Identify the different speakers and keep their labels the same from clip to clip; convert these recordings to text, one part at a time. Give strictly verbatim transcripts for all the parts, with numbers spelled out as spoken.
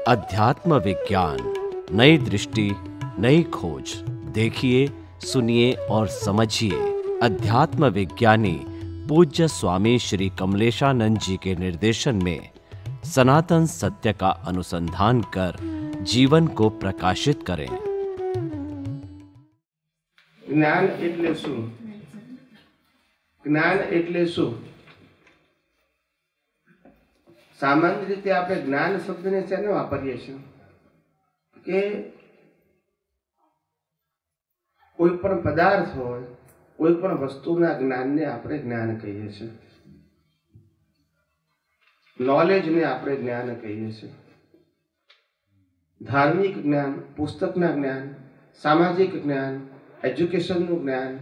Speaker 1: अध्यात्म विज्ञान, नई दृष्टि, नई खोज। देखिए, सुनिए और समझिए। अध्यात्म विज्ञानी पूज्य स्वामी श्री कमलेशानंद जी के निर्देशन में सनातन सत्य का अनुसंधान कर जीवन को प्रकाशित करें।
Speaker 2: ज्ञान एटले शू? ज्ञान एटले शू? सामान्य रीते આપણે જ્ઞાન શબ્દને શેને વાપરીએ છીએ કે કોઈ પણ પદાર્થ હોય, કોઈ પણ વસ્તુના જ્ઞાનને આપણે જ્ઞાન કહીએ છીએ, નોલેજને આપણે જ્ઞાન કહીએ છીએ। ધાર્મિક જ્ઞાન, પુસ્તકના જ્ઞાન, સામાજિક જ્ઞાન, એજ્યુકેશનનું જ્ઞાન,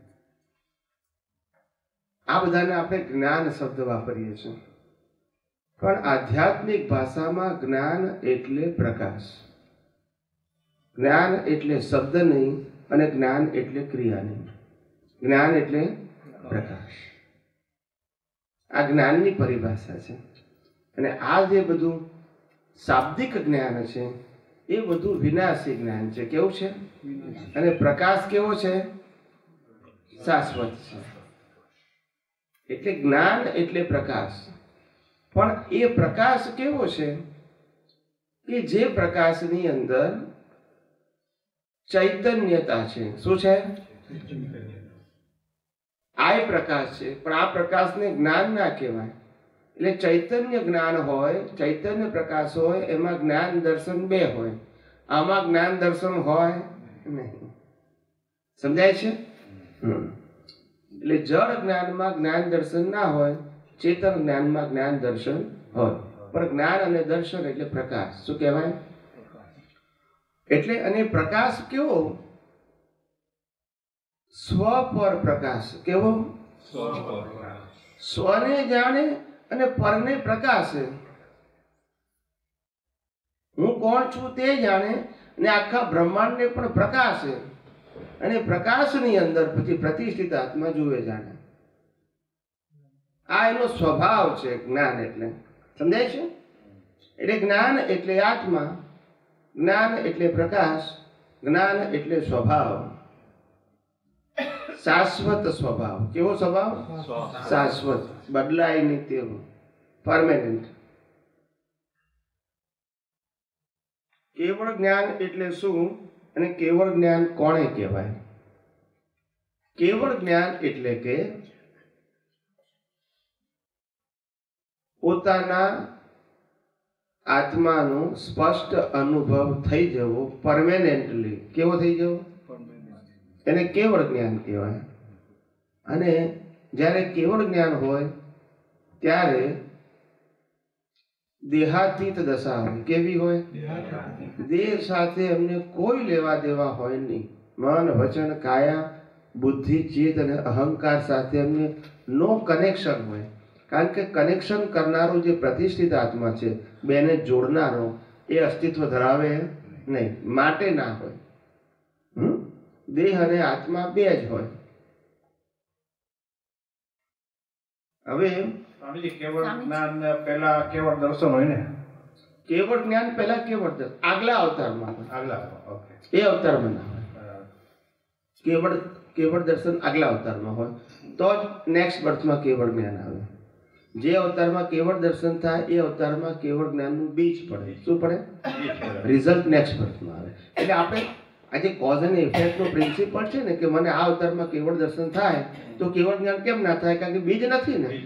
Speaker 2: આ બધાને આપણે જ્ઞાન શબ્દ વાપરીએ છીએ। પણ આધ્યાત્મિક ભાષામાં જ્ઞાન એટલે પ્રકાશ। જ્ઞાન એટલે શબ્દ નહીં અને જ્ઞાન એટલે ક્રિયા નહીં। જ્ઞાન એટલે પ્રકાશ। આ જ્ઞાનની પરિભાષા છે। અને આ જે બધું શાબ્દિક જ્ઞાન છે એ બધું વિનાશી જ્ઞાન છે। કેવું છે? અને પ્રકાશ કેવો છે? શાશ્વત છે। એટલે જ્ઞાન એટલે પ્રકાશ। પણ એ પ્રકાશ કેવો છે કે જે પ્રકાશની અંદર ચૈતન્યતા છે। શું છે? આ પ્રકાશ છે, પણ આ પ્રકાશને જ્ઞાન ના કહેવાય। એટલે ચૈતન્ય જ્ઞાન હોય, ચૈતન્ય પ્રકાશ હોય, એમાં જ્ઞાન દર્શન બે હોય, આમાં જ્ઞાન દર્શન હોય નહીં। સમજાય છે? એટલે જળ જ્ઞાનમાં જ્ઞાન દર્શન ના હોય, ચેતન જ્ઞાનમાં જ્ઞાન દર્શન હોય। પણ જ્ઞાન અને દર્શન એટલે પ્રકાશ। શું કહેવાય? એટલે અને પ્રકાશ કેવો? સ્વ પર પ્રકાશ। કેવો? સ્વને જાણે અને પરને પ્રકાશે। હું કોણ છું તે જાણે અને આખા બ્રહ્માંડને પણ પ્રકાશે। અને પ્રકાશની અંદર પછી પ્રતિષ્ઠિત આત્મા જુએ જાણે। આ એનો સ્વભાવ છે જ્ઞાન એટલે। સમજાય છે? એટલે જ્ઞાન એટલે આત્મા, જ્ઞાન એટલે પ્રકાશ, જ્ઞાન એટલે સ્વભાવ, શાશ્વત સ્વભાવ। કેવો સ્વભાવ? શાશ્વત, બદલાય નહીં તેવું, પરમેનન્ટ। કેવળ જ્ઞાન એટલે શું અને કેવળ જ્ઞાન કોને કહેવાય? કેવળ જ્ઞાન એટલે કે પોતાના આત્માનો સ્પષ્ટ અનુભવ થઈ જવો, પરમેનન્ટલી। કેવો થઈ જવો? એને કેવળ જ્ઞાન કહેવાય। અને જ્યારે કેવળ જ્ઞાન હોય ત્યારે દેહાતીત દશા હોય। કેવી હોય? દેહ સાથે અમને કોઈ લેવા દેવા હોય નહીં। મન, વચન, કાયા, બુદ્ધિ, ચિત્ત અને અહંકાર સાથે અમને નો કનેક્શન હોય। કારણ કે કનેક્શન કરનારો જે પ્રતિષ્ઠિત આત્મા છે, બેને જોડનારો, એ અસ્તિત્વ ધરાવે નહીં, માટે ના હોય। હમ દેહ અને આત્મા બે જ હોય। હવે
Speaker 3: કેવળ જ્ઞાન પહેલા કેવળ દર્શન હોય ને?
Speaker 2: કેવળ જ્ઞાન પહેલા કેવળ દર્શન આગલા અવતારમાં હોય।
Speaker 3: આગલા ઓકે
Speaker 2: એ અવતારમાં ના હોય। કેવળ કેવળ દર્શન આગલા અવતારમાં હોય તો જ નેક્સ્ટ બર્થમાં કેવળ જ્ઞાન આવે। જે અવતારમાં કેવળ દર્શન થાય એ અવતારમાં કેવળ જ્ઞાનનું બીજ પડે। શું પડે? રિઝલ્ટ નેક્સ્ટ બર્થમાં આવે। એટલે આપણે આજે કોઝ અને ઇફેક્ટનો પ્રિન્સિપલ છે ને કે મને આ અવતારમાં કેવળ દર્શન થાય તો કેવળ જ્ઞાન કેમ ના થાય? કારણ કે બીજ નથી ને।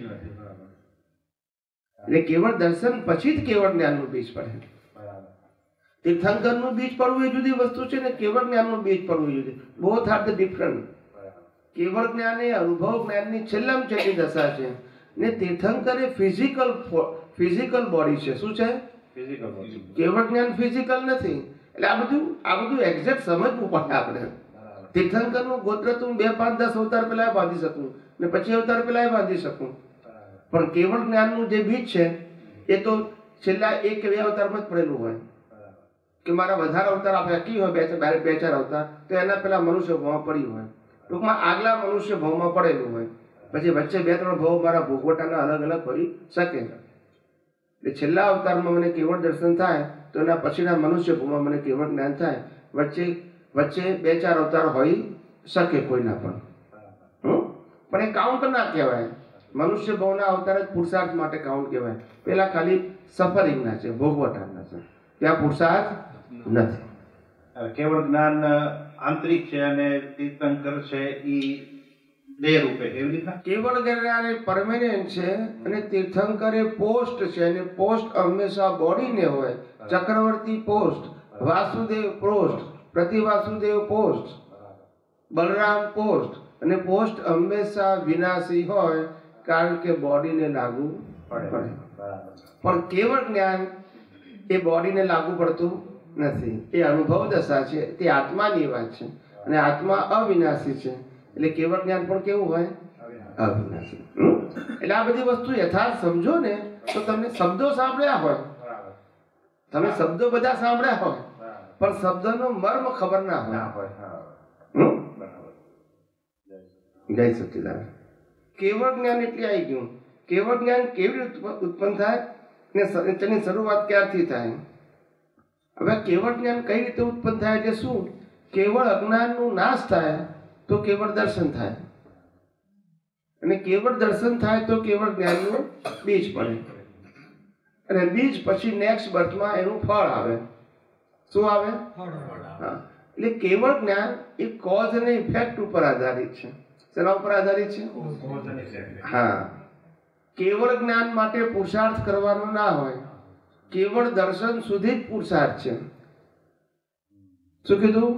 Speaker 2: એટલે કેવળ દર્શન પછી જ કેવળ જ્ઞાનનું બીજ પડે। તીર્થંકરનું બીજ પડવું એ જુદી વસ્તુ છે ને કેવળ જ્ઞાનનું બીજ પડવું જુદી। Both are the different. કેવળ જ્ઞાન એ અનુભવ જ્ઞાનની છેલ્લામાં છેલ્લી દશા છે ને તીર્થંકર એ ફિઝિકલ ફિઝિકલ બોડી છે। શું છે?
Speaker 3: Physical body.
Speaker 2: કેવળ જ્ઞાન ફિઝિકલ નથી। એટલે આ બધું આ બધું એક્ઝેક્ટ સમજવું પડે આપણે। તીર્થંકરનું ગોત્ર તો હું બે પાંચ દસ અવતાર પહેલા બાંધી શકું ને પછી અવતાર પહેલા બાંધી શકું, પણ કેવળ જ્ઞાનનું જે બીજ છે એ તો છેલ્લા એક કે બે અવતારમાં જ પડેલું હોય કે મારા વધારે અવતાર આપણે કી હોય બે બે ચાર અવતાર તો એના પહેલા મનુષ્ય ભાવમાં પડ્યું હોય। ટૂંકમાં આગલા મનુષ્ય ભાવમાં પડેલું હોય, પછી વચ્ચે બે ત્રણ ભાવ મારા ભોગવટાના અલગ અલગ હોઈ શકે। એટલે છેલ્લા અવતારમાં મને કેવળ દર્શન થાય તો એના પછીના મનુષ્ય ભૂમાં મને કેવળ જ્ઞાન થાય. વચ્ચે વચ્ચે બે ચાર અવતાર હોઈ શકે કોઈના પણ, હમ પણ એ કાઉન્ટ ના કહેવાય. મનુષ્ય ભાવના અવતાર જ પુરુષાર્થ માટે કાઉન્ટ કહેવાય. પેલા ખાલી સફરિંગના છે, ભોગવટાના છે, ત્યાં પુરુષાર્થ નથી.
Speaker 3: કેવળ જ્ઞાન આંતરિક છે અને તીર્થંકર છે ઈ દેહ રૂપે, એવી રીતના
Speaker 2: કેવળ જ્ઞાન એ પરમેનન્ટ છે અને તીર્થંકર એ પોસ્ટ છે. અને પોસ્ટ હંમેશા બોડીને હોય. ચક્રવર્તી post, Vasudev post, Prativasudev post, Balram post. અને પોસ્ટ હંમેશા વિનાશી હોય કારણ કે બોડીને લાગુ પડે. પણ કેવળ જ્ઞાન એ બોડીને લાગુ પડતું નથી. એ અનુભવ દશા છે, તે આત્માની વાત છે અને આત્મા અવિનાશી છે. એટલે કેવળ જ્ઞાન પણ કેવું હોય? અવિનાશી. એટલે આ બધી વસ્તુ યથાર્થ સમજો ને તો તમને શબ્દો સાંભળ્યા હોય, તમે શબ્દો બધા સાંભળ્યા હોય, પણ શબ્દનો મર્મ ખબર ના હોય. જય સચ્ચિદાનંદ. કેવળ જ્ઞાન એટલે આવી ગયું. કેવળ જ્ઞાન કેવી રીતે ઉત્પન્ન થાય ને તેની શરૂઆત ક્યારથી થાય? હવે કેવળ જ્ઞાન કઈ રીતે ઉત્પન્ન થાય એટલે શું? કેવળ અજ્ઞાનનું નાશ થાય તો કેવળ દર્શન થાય, અને કેવળ દર્શન થાય તો કેવળ જ્ઞાનનું બીજ પડે, અને બીજ પછી નેક્સ્ટ બર્થમાં એનું ફળ આવે. શું આવે? હા. એટલે કેવળ જ્ઞાન એ કોઝ અને ઇફેક્ટ ઉપર આધારિત છે. શેના ઉપર આધારિત છે? હા. કેવળ જ્ઞાન માટે પુરુષાર્થ કરવાનો ના હોય, કેવળ દર્શન સુધી જ પુરુષાર્થ છે. શું કીધું?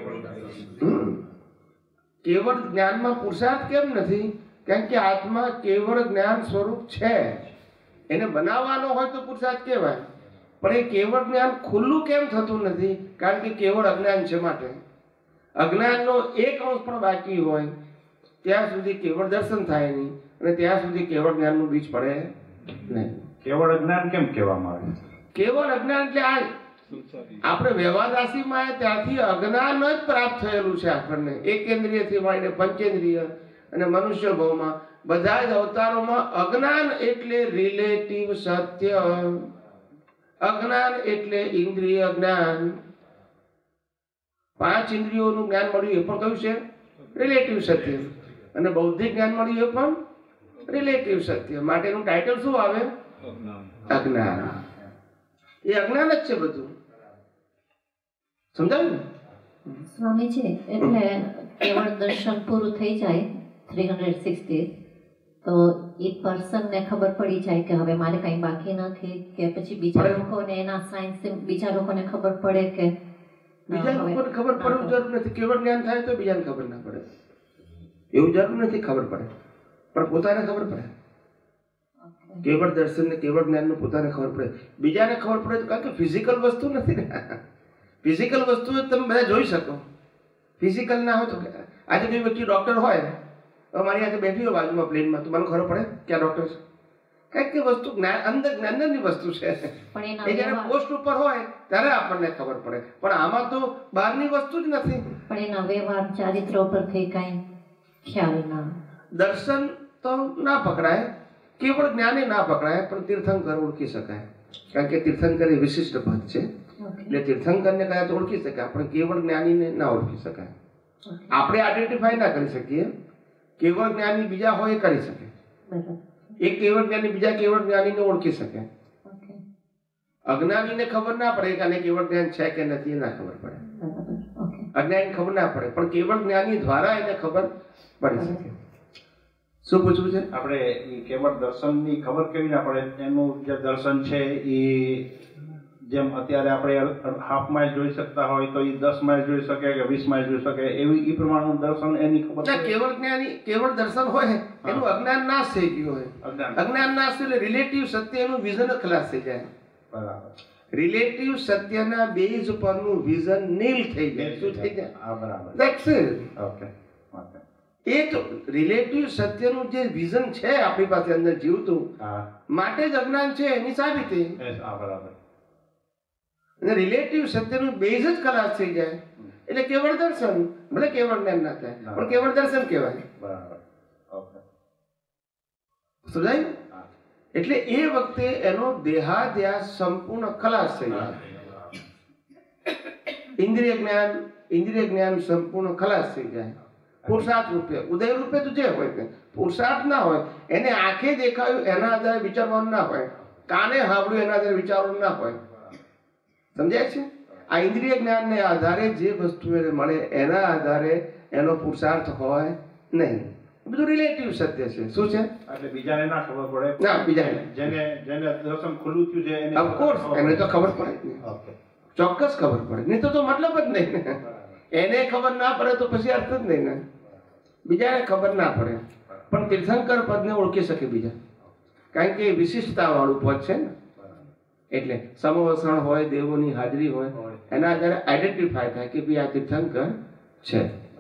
Speaker 2: કેવળ જ્ઞાનમાં પુરુષાર્થ કેમ નથી? કારણ કે આત્મા કેવળ જ્ઞાન સ્વરૂપ છે. એને બનાવવાનો હોય તો પુરુષાર્થ કહેવાય, પણ એ કેવળ જ્ઞાન ખુલ્લું કેમ થતું નથી? કારણ કે કેવળ અજ્ઞાન છે. માટે અજ્ઞાનનો એક અંશ પણ બાકી હોય ત્યાં સુધી કેવળ દર્શન થાય નહીં, અને ત્યાં સુધી કેવળ જ્ઞાનનું બીજ પડે નહીં.
Speaker 3: કેવળ અજ્ઞાન કેમ કહેવામાં આવે?
Speaker 2: કેવળ અજ્ઞાન એટલે આ આપણે વ્યવહાર રાશિમાં ત્યાંથી અજ્ઞાન જ પ્રાપ્ત થયેલું છે આપણને. એકેન્દ્રિયથી માંડીને પંચેન્દ્રિય અને મનુષ્ય ભાવમાં બધા જ અવતારોમાં અજ્ઞાન એટલે રિલેટિવ સત્ય. અજ્ઞાન એટલે ઇન્દ્રિય જ્ઞાન. પાંચ ઇન્દ્રિયોનું જ્ઞાન મળ્યું એ પણ કયું છે? રિલેટિવ સત્ય. અને બૌદ્ધિક જ્ઞાન મળ્યું એ પણ રિલેટિવ સત્ય. માટેનું ટાઇટલ શું આવે? અજ્ઞાન. એ અજ્ઞાન જ છે બધું. સમજાયું ને
Speaker 4: સ્વામીજી? એટલે કેવળ દર્શન પૂરું થઈ જાય ત્રણસો સાઠ, તો એ પર્સનને ખબર પડી જાય કે હવે મારે કંઈ બાકી નથી, કે પછી બીજા લોકોને એના સાયન્સ બીજા લોકોને ખબર પડે કે
Speaker 2: બીજા લોકોને ખબર પડવું જરૂર નથી. કેવળ જ્ઞાન થાય તો બીજાને ખબર ના પડે એવું જરૂર નથી. ખબર પડે પણ પોતાને ખબર પડે. કેવળ દર્શન ને કેવળ જ્ઞાન નું પોતાને ખબર પડે. બીજાને ખબર પડે તો કારણ કે ફિઝિકલ વસ્તુ નથી ને. ફિઝિકલ વસ્તુ તમે બધા જોઈ શકો. ફિઝિકલ ના હોય તો આજે કોઈ વ્યક્તિ ડોક્ટર હોય, મારી સાથે બેઠી હોય બાજુમાં પ્લેનમાં, તો મને ખબર પડે કે આ ડોક્ટર છે. કઈક કે વસ્તુ જ્ઞાન અંદર જ્ઞાનની વસ્તુ છે. એ જયારે પોસ્ટ ઉપર હોય ત્યારે આપણને ખબર પડે, પણ આમાં તો બહારની વસ્તુ જ નથી.
Speaker 4: પણ એના વ્યવહાર ચારિત્ર ઉપરથી કઈ ખ્યાલ ના.
Speaker 2: દર્શન તો ના પકડાય, કેવળ જ્ઞાને ના પકડાય, પણ તીર્થંકર ઓળખી શકાય. કારણ કે તીર્થંકર એ વિશિષ્ટ પદ છે. એટલે તીર્થંકરને કદાચ ઓળખી શકાય, પણ કેવળ જ્ઞાનીને ના ઓળખી શકાય. આપણે આઈડેન્ટિફાય ના કરી શકીએ. કેવળ જ્ઞાની બીજા હોય એ કરી શકે. એક કેવળ જ્ઞાની બીજા કેવળ જ્ઞાનીને ઓળખી શકે. અજ્ઞાનીને ખબર ના પડે કે આને કેવળ જ્ઞાન છે કે નથી, એ ના ખબર પડે. અજ્ઞાની ખબર ના પડે, પણ કેવળ જ્ઞાની દ્વારા એને ખબર પડી શકે. શું પૂછવું છે?
Speaker 3: આપણે કેવળ દર્શન ની ખબર કેવી ના પડે? એનું જે દર્શન છે એ જેમ અત્યારે આપણે હાફ માઇલ જોઈ શકતા હોય તો એ દસ માઇલ જોઈ શકે કે વીસ માઇલ જોઈ શકે, એવી એ પ્રમાણનું દર્શન એની ખબર.
Speaker 2: કેવળ જ્ઞાની કેવળ દર્શન હોય એનું અજ્ઞાન નાશ થઈ ગયું હોય. અજ્ઞાન નાશ એટલે રિલેટિવ સત્ય એનું વિઝન ખલાસ થઈ જાય.
Speaker 3: બરાબર.
Speaker 2: રિલેટિવ સત્યના બેઝ પરનું વિઝન નીલ થઈ જાય. શું થઈ જાય?
Speaker 3: હા, બરાબર.
Speaker 2: That's it.
Speaker 3: Okay okay.
Speaker 2: એ તો રિલેટિવ સત્યનું જે વિઝન છે આપણી પાસે અંદર જીવતું, માટે જ અજ્ઞાન છે એની સાબિતી.
Speaker 3: હા, બરાબર.
Speaker 2: અને રિલેટિવ સત્યનું બેઝ જ ખલાસ થઈ જાય એટલે કેવળ દર્શન. ભલે કેવળ જ્ઞાન ના થાય, પણ કેવળ દર્શન કહેવાય.
Speaker 3: બરાબર. ઓકે.
Speaker 2: સમજાય? એટલે એ વખતે એનો દેહાધ્યાસ સંપૂર્ણ ખલાસ થઈ જાય. ઇન્દ્રિય જ્ઞાન ઇન્દ્રિય જ્ઞાન સંપૂર્ણ ખલાસ થઈ જાય. પુરુષાર્થ રૂપે ઉદય રૂપે તો જે હોય તે પુરુષાર્થ ના હોય. એને આંખે દેખાયું એના આધારે વિચારવાનું ના હોય, કાને સાંભળ્યું એના આધારે વિચારવાનું ના હોય. સમજાય છે? આ ઇન્દ્રિય જ્ઞાનને આધારે જે વસ્તુ એને મળે એના આધારે એનો પુરુષાર્થ હોય નહીં. બધું રિલેટિવ સત્ય છે. શું છે?
Speaker 3: એટલે બીજાને ના ખબર પડે.
Speaker 2: ના, બીજાને
Speaker 3: જેને જેને દર્શન ખુલ્લું થયું છે એને
Speaker 2: ઓફકોર્સ એને તો ખબર પડે જ નહીં. ચોક્કસ ખબર પડે, નહીં તો તો મતલબ જ નહીં. એને ખબર ના પડે તો પછી અર્થ જ નહીં ને. બીજાને ખબર ના પડે પણ તીર્થંકર પદને ઓળખી શકે બીજા, કારણ કે એ વિશિષ્ટતા વાળું પદ છે ને. એટલે સમવસરણ હોય, દેવોની હાજરી હોય, એના આધારે આઈડેન્ટિફાય થાય કે ભાઈ આ તીર્થંકર છે.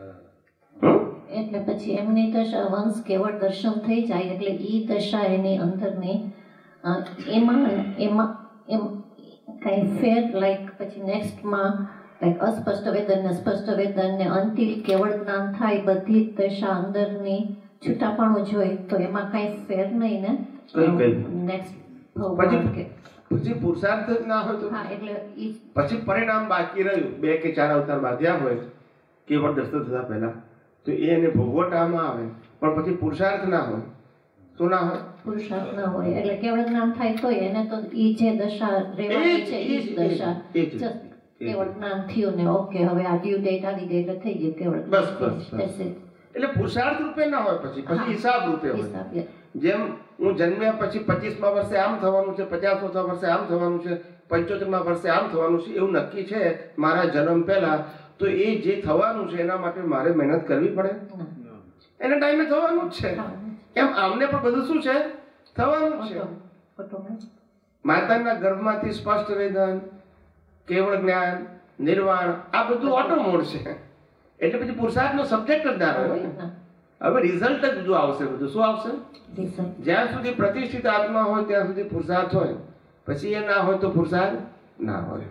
Speaker 4: એટલે પછી એમની દશા વંશ કેવળ દર્શન થઈ જાય એટલે ઈ દશા એની અંદરની અ, એમાં એમાં એમ કઈ ફેર લાઈક પછી નેક્સ્ટમાં લાઈક અસ્પષ્ટ વેદન ને સ્પષ્ટ વેદન ને અંતિલ કેવળ જ્ઞાન થાય બધી જ દશા અંદરની છૂટાપણું જોઈ તો એમાં કઈ ફેર નહીં ને. નેક્સ્ટ
Speaker 2: પછી પછી પુરુષાર્થ જ ના હોય તો
Speaker 4: હા એટલે ઈ
Speaker 2: પછી પરિણામ બાકી રહ્યું. બે કે ચાર અવતાર બાંધ્યા હોય કેવળ દર્શન થતા પહેલા તો એ એને ભોગવટામાં આવે, પણ પછી પુરુષાર્થ ના હોય. શું ના હોય?
Speaker 4: પુરુષાર્થ ના હોય એટલે કેવળ જ્ઞાન થાય તો એને તો ઈ જે દશા રહેવાની છે ઈ જ દશા Just કેવળ જ્ઞાન થયું ને ઓકે હવે આ ડ્યુ ડેટ આવી ગઈ એટલે થઈ ગયું કેવળ.
Speaker 2: બસ બસ
Speaker 4: That's it.
Speaker 2: એટલે પુરુષાર્થ રૂપે ના હોય, પછી પછી
Speaker 4: હા.
Speaker 2: હિસાબ રૂપે હોય.
Speaker 4: હિસાબ, yeah.
Speaker 2: જેમ હું જન્મ્યા પછી પચીસમા વર્ષે આમ થવાનું છે, પચાસમા વર્ષે આમ થવાનું છે, પંચોતેરમા વર્ષે આમ થવાનું છે, એવું નક્કી છે મારા જન્મ પહેલા, તો એ જે થવાનું છે એના માટે મારે મહેનત કરવી પડે.
Speaker 4: ના.
Speaker 2: એના ટાઈમે થવાનું જ છે.
Speaker 4: હા.
Speaker 2: એમ આમને પણ બધું શું છે? થવાનું જ છે.
Speaker 4: Automatic.
Speaker 2: માતાના ગર્ભમાંથી સ્પષ્ટ વેદન, કેવળ જ્ઞાન, નિર્વાણ, આ બધું ઓટો મોડ છે. એટલે પછી પુરુષાર્થનો સબ્જેક્ટ જ ના રહ્યો ને.
Speaker 4: ના.
Speaker 2: હવે રિઝલ્ટ જ બધું આવશે. બધું શું આવશે?
Speaker 4: Reason.
Speaker 2: જ્યાં સુધી પ્રતિષ્ઠિત આત્મા હોય ત્યાં સુધી પુરુષાર્થ હોય, પછી એ ના હોય તો પુરુષાર્થ ના હોય.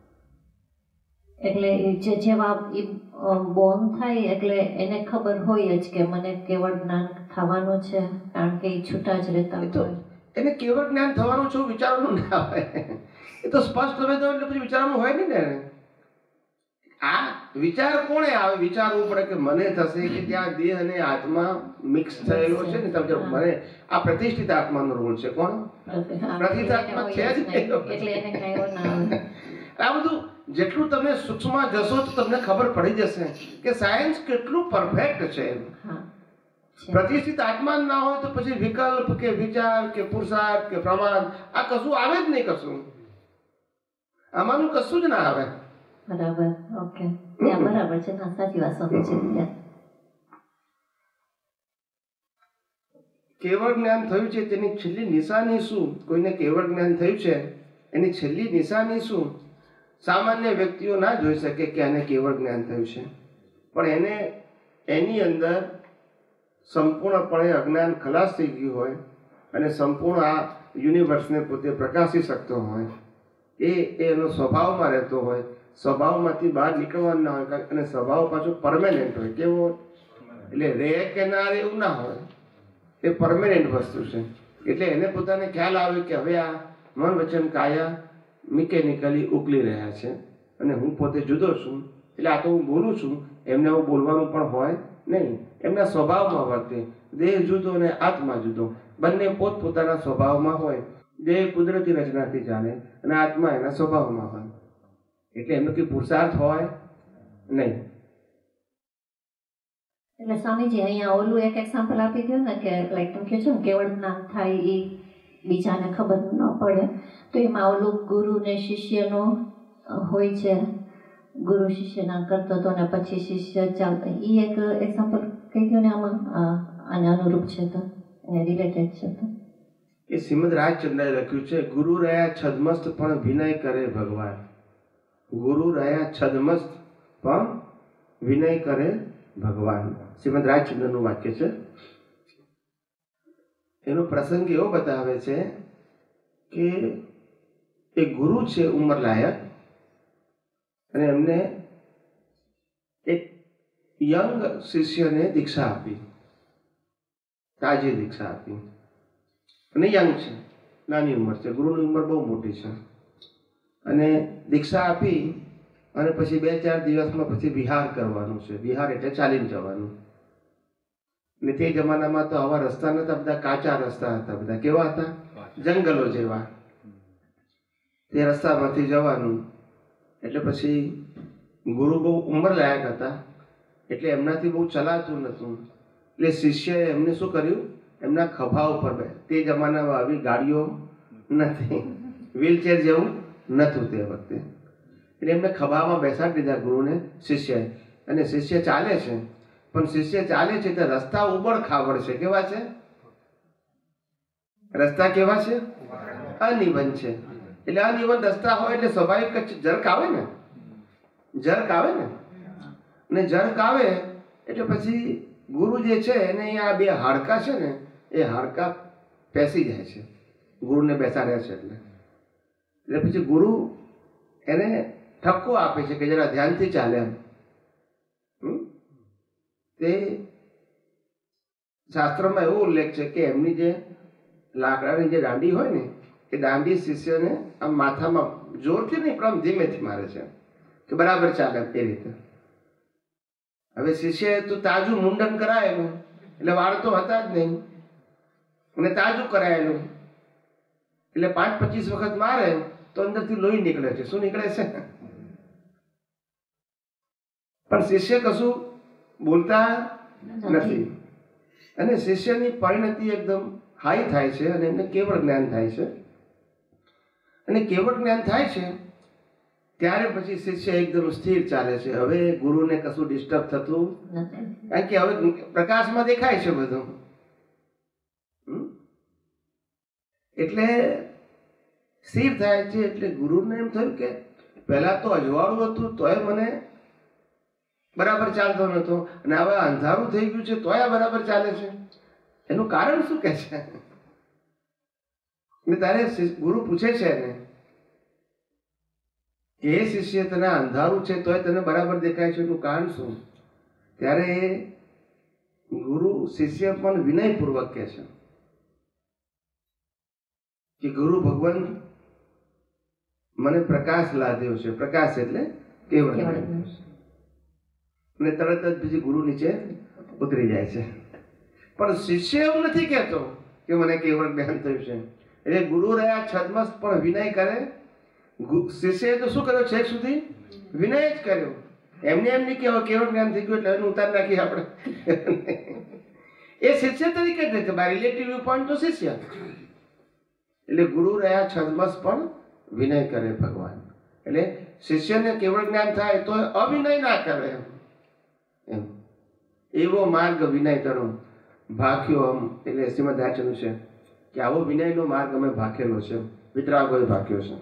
Speaker 4: એટલે ઈ જે જેવા બોર્ન થાય એટલે એને ખબર હોય જ કે મને કેવળ જ્ઞાન થવાનું છે કારણ કે એ છૂટા જ રહેતા
Speaker 2: એ તો
Speaker 4: હોય.
Speaker 2: એને કેવળ જ્ઞાન થવાનું છે વિચારવાનું ના હોય. એ તો સ્પષ્ટ હવે તો એટલે પછી વિચારવાનું હોય નહીં ને. આ વિચાર કોણે આવે? વિચારવું પડે કે મને થશે કે ત્યાં દેહ અને આત્મા મિક્સ થયેલો છે ને. તમે મને આ પ્રતિષ્ઠિત આત્માનો રોલ છે. કોણ? પ્રતિષ્ઠિત આત્મા છે જ નહીં.
Speaker 4: એટલે એને કઈ ના આવે.
Speaker 2: આ બધું જેટલું તમે સૂક્ષ્મ જશો તો તમને ખબર પડી જશે કે સાયન્સ કેટલું પરફેક્ટ છે.
Speaker 4: હા.
Speaker 2: પ્રતિષ્ઠિત આત્મા ના હોય તો પછી વિકલ્પ કે વિચાર કે પુરુષાર્થ કે પ્રમાદ આ કશું આવે જ નહીં. કશું આમાંનું કશું જ ના આવે.
Speaker 4: બરાબર. ઓકે. ત્યાં બરાબર છે. ના સાચી વાત સમજી છે.
Speaker 2: કેવળ જ્ઞાન થયું છે તેની છેલ્લી નિશાની શું? કોઈને કેવળ જ્ઞાન થયું છે એની છેલ્લી નિશાની શું? સામાન્ય વ્યક્તિઓ ના જોઈ શકે કે આને કેવળ જ્ઞાન થયું છે, પણ એને એની અંદર સંપૂર્ણપણે અજ્ઞાન ખલાસ થઈ ગયું હોય અને સંપૂર્ણ આ યુનિવર્સને પોતે પ્રકાશી શકતો હોય, એ એનો સ્વભાવમાં રહેતો હોય, સ્વભાવમાંથી બહાર નીકળવાનું ના હોય, અને સ્વભાવ પાછો પરમેનન્ટ હોય. કેવો હોય? એટલે રે કે ના રે એવું ના હોય, એ પરમેનન્ટ વસ્તુ છે. એટલે એને પોતાને ખ્યાલ આવે કે હવે આ મન વચન કાયા મિકેનિકલી ઉકલી રહ્યા છે અને હું પોતે જુદો છું. એટલે આ તો હું બોલું છું, એમને હું બોલવાનું પણ હોય નહીં. એમના સ્વભાવમાં વર્તે. દેહ જુદો અને આત્મા જુદો, બંને પોતપોતાના સ્વભાવમાં હોય. દેહ કુદરતી રચનાથી ચાલે અને આત્મા એના સ્વભાવમાં હોય. એટલે એમનો કઈ પુરુષાર્થ હોય નહીં.
Speaker 4: એટલે સ્વામીજી અહીંયા ઓલું એક એક્ઝામ્પલ આપી દો ને કે લાઈક તમે કહો છો ને કેવળ જ્ઞાન થાય એ બીજાને ખબર ન પડે, તો એમાં ઓલું ગુરુ ને શિષ્યનો હોય છે. ગુરુ શિષ્યના કરતો હતો ને પછી શિષ્ય ચાલતો, એ એક એક્ઝામ્પલ કહી દો ને આમાં આને અનુરૂપ છે તો એને રિલેટેડ છે તો.
Speaker 2: એ શ્રીમદ રાજચંદ્રએ લખ્યું છે, ગુરુ રહ્યા છદમસ્ત પણ વિનય કરે ભગવાન. ગુરુ રહ્યા છદમસ્ત પણ વિનય કરે ભગવાન. શ્રીમદ રાજચંદ્રનું વાક્ય છે. એનો પ્રસંગ એવો બતાવે છે કે એક ગુરુ છે ઉંમર લાયક, અને એમને એક યંગ શિષ્યને દીક્ષા આપી, તાજી દીક્ષા આપી, અને યંગ છે, નાની ઉંમર છે. ગુરુની ઉંમર બહુ મોટી છે. અને દીક્ષા આપી અને પછી બે ચાર દિવસમાં પછી વિહાર કરવાનું છે. વિહાર એટલે ચાલીને જવાનું. ને તે જમાનામાં તો આવા રસ્તા નતા, બધા કાચા રસ્તા હતા. બધા કેવા હતા? જંગલો જેવા. તે રસ્તામાંથી જવાનું. એટલે પછી ગુરુ બહુ ઉંમર લાયક હતા, એટલે એમનાથી બહુ ચલાતું નતું. એટલે શિષ્યએ એમને શું કર્યું? એમના ખભા ઉપર બે. તે જમાનામાં આવી ગાડીઓ નથી, વ્હીલચેર જેવું નતું તે વખતે. એટલે એમને ખભામાં બેસાડી દીધા ગુરુને, શિષ્યએ. અને શિષ્ય ચાલે છે, પણ શિષ્ય ચાલે છે તો રસ્તા ઉબડ ખાબડ છે. કેવા છે રસ્તા? કેવા છે? અનિવન છે. એટલે અનિવન રસ્તા હોય એટલે સ્વાભાવિક જરક આવે ને, જરક આવે ને. ને જરક આવે એટલે પછી ગુરુ જે છે એને આ બે હાડકા છે ને, એ હાડકા પેસી જાય છે ગુરુને બેસાડ્યા છે એટલે. એટલે પછી ગુરુ એને ઠપકો આપે છે કે જરા ધ્યાનથી ચાલે એમ. તે શાસ્ત્રમાં એવો ઉલ્લેખ છે કે એમની જે લાકડાની જે દાંડી હોય ને, એ દાંડી શિષ્યને આમ માથામાં જોરથી નહીં પણ આમ ધીમેથી મારે છે કે બરાબર ચાલે એ રીતે. હવે શિષ્યએ તો તાજું મુંડન કરાયેલું, એટલે વાળ તો હતા જ નહીં, અને તાજું કરાયેલું એટલે પાંચ પચીસ વખત મારે તો અંદરથી લોહી નીકળે છે. શું નીકળે છે? પણ શિષ્ય કશું બોલતા નથી. અને શિષ્યની પરિણતિ એકદમ હાઈ થાય છે અને એમને કેવળ જ્ઞાન થાય છે. અને કેવળ જ્ઞાન થાય છે ત્યારે પછી શિષ્ય એકદમ સ્થિર ચાલે છે. હવે ગુરુને કશું ડિસ્ટર્બ થતું નથી, કારણ કે હવે પ્રકાશમાં દેખાય છે બધું. એટલે સ્થિર થાય છે. એટલે ગુરુને એમ થયું કે પહેલા તો અજવાળું હતું તોય મને બરાબર ચાલતો નતો, અને હવે અંધારું થઈ ગયું છે તોય બરાબર ચાલે છે. એનું કારણ શું કે છે? તારે ગુરુ પૂછે છે એને કે એ શિષ્ય તને અંધારું છે તોય તને બરાબર દેખાય છે, એનું કારણ શું? ત્યારે ગુરુ શિષ્ય પણ વિનયપૂર્વક કહે છે કે ગુરુ ભગવાન મને પ્રકાશ લાદ્યો છે. પ્રકાશ એટલે કેવળ. અને તરત જ બીજી ગુરુ નીચે ઉતરી જાય છે. પણ શિષ્ય એવું નથી કહેતો કે મને કેવળ જ્ઞાન થયું છે. એટલે ગુરુ રહ્યા છદ્મસ પણ વિનય કરે. શિષ્યએ તો શું કર્યો? છેક સુધી વિનય જ કર્યો. એમને એમ નહીં કહેવાય કેવળ જ્ઞાન થઈ ગયું એટલે એનું ઉતાર નાખીએ આપણે. એ શિષ્ય તરીકે જ નથી, બાય રિલેટિવ વ્યૂ પોઈન્ટ તો શિષ્ય. એટલે ગુરુ રહ્યા છદ્મસ પણ વિનય કરે ભગવાન. એટલે શિષ્યને કેવળ જ્ઞાન થાય તો અવિનય ના કરે એમ. એવો માર્ગ વિનય તનો ભાખ્યો આમ. એટલે શ્રીમદ આચાર્યનું છે કે આવો વિનયનો માર્ગ અમે ભાખેલો છે, વિતરાગોએ ભાખ્યો છે.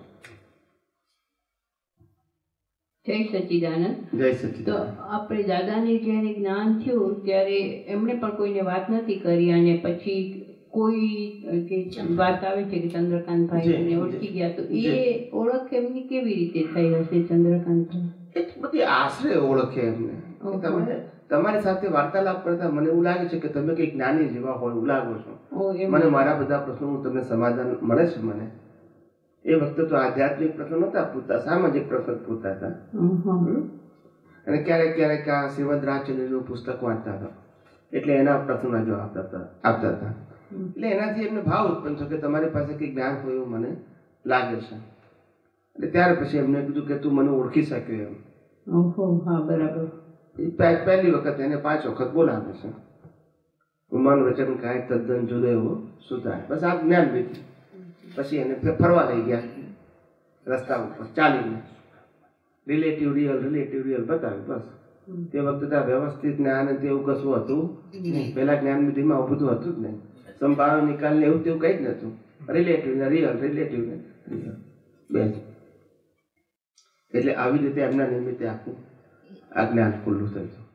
Speaker 5: જય સચ્ચિદાનંદ.
Speaker 2: જય સચ્ચિદાનંદ.
Speaker 5: તો આપણે દાદાને જ્યારે જ્ઞાન થયું ત્યારે એમણે પણ કોઈને વાત નથી કરી, અને પછી કોઈ જે વાત આવે છે કે ચંદ્રકાંતભાઈ એમને ઓળખી ગયા, તો એ ઓળખ એમની કેવી રીતે થઈ હશે? ચંદ્રકાંતભાઈ
Speaker 2: એ બધી આશરે ઓળખે એમને. તમે તમારી સાથે વાર્તાલાપ કરતા મને એવું લાગે છે કે તમે કઈ જ્ઞાની જેવા હોય એવું લાગો છો. મને મારા બધા પ્રશ્નો તમને સમાધાન મળે છે. મને એ વખતે તો આધ્યાત્મિક પ્રશ્નો નતા પૂછતા, સામાજિક પ્રશ્નો પૂછતા હતા. અને ક્યારેક ક્યારેક આ શ્રીમદ રાજચંદ્રનું પુસ્તક વાંચતા હતા, એટલે એના પ્રશ્નોના જવાબ આપતા આપતા હતા. એટલે એનાથી એમને ભાવ ઉત્પન્ન થયો કે તમારી પાસે કઈ જ્ઞાન હોય એવું મને લાગે છે. એટલે ત્યાર પછી એમને કીધું કે તું મને ઓળખી શક્યો એમ.
Speaker 5: ઓહો, હા, બરાબર.
Speaker 2: પહેલી વખત એને પાંચ વખત બોલાવે છે. મન વચન કાય તદ્દન જુદો એવો સુધાર. બસ આ જ્ઞાન લીધું. પછી એને ફરવા લઈ ગયા રસ્તા ઉપર ચાલીને. રિલેટિવ રિયલ રિલેટિવ રિયલ બતાવ્યું. બસ તે વખતે ત્યાં વ્યવસ્થિત જ્ઞાન તેવું કશું હતું નહીં. પેલા જ્ઞાન વિધિમાં આવું બધું હતું જ નહીં. સંભાવના નિકાલ ને એવું તેવું કઈ જ નતું. રિલેટિવ ને રિયલ, રિલેટિવ ને રિયલ બે. એટલે આવી રીતે એમના નિમિત્તે આખું આ જ્ઞાન ખુલ્લું થયું.